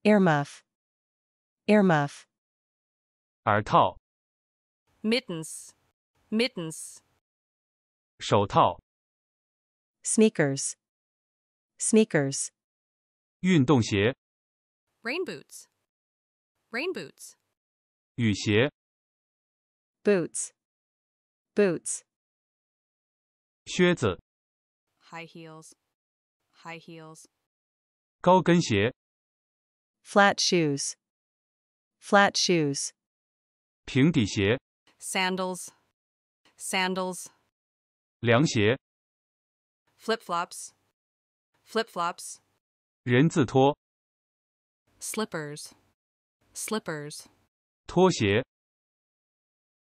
earmuff, earmuff. 耳套、 mittens, mittens. 手套、 sneakers, sneakers. 运动鞋、 rain boots, rain boots. 雨鞋、 boots, boots. 靴子、 high heels, high heels. 高跟鞋、 flat shoes, flat shoes. 平底鞋、 sandals, sandals. 凉鞋、 flip-flops, flip-flops. 人字拖、 slippers, slippers. 拖鞋、